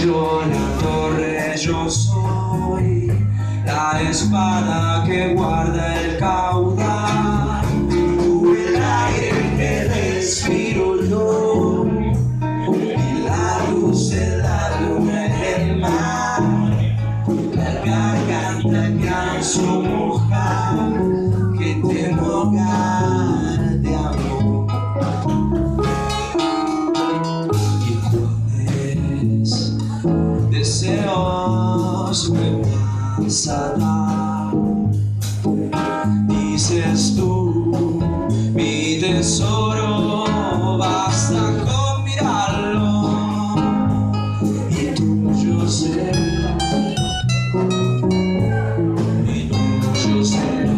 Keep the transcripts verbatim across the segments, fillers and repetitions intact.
castillo, la torre, yo soy la espada que guarda el caudal. Tú el aire que respiro yo, y la luz de la luna en el mar, la garganta canso mojar, que tengo hogar de amor. Y cuáles deseos me vas a dar, dices tú, mi tesoro, basta con mirarlo y tuyo será, y tuyo será.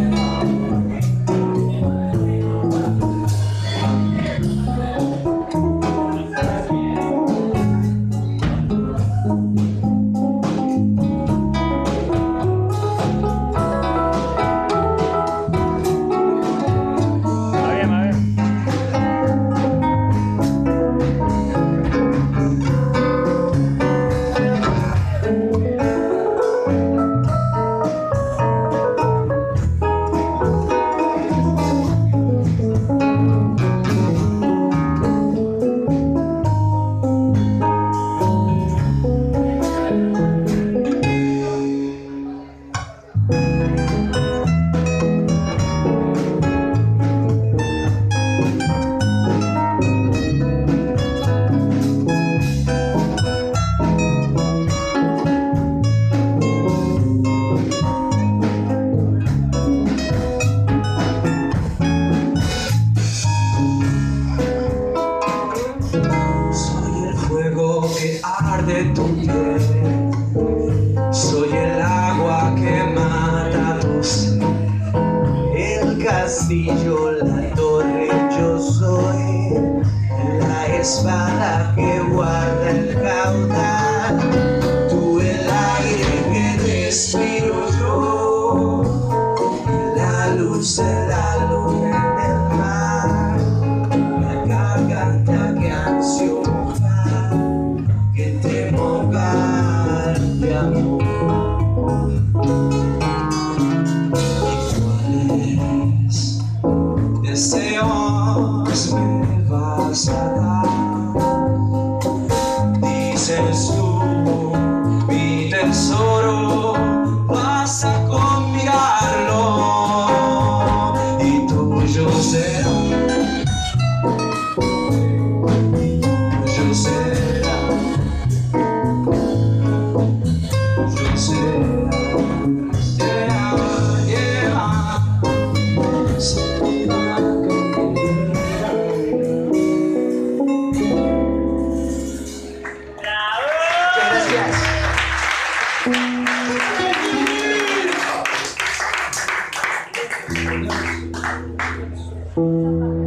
Que arde tu piel, soy el agua que mata tu sed, el castillo, la torre, yo soy la espada que guarda el caudal. Tú el aire que respiro yo, y la luz de la luna en el mar, la garganta que ansio que tengo hogar de amor. ¿Y cuáles deseos me vas a dar? Dices tú, mi tesoro, basta con mirarlo y tuyo será, tuyo será. Gracias.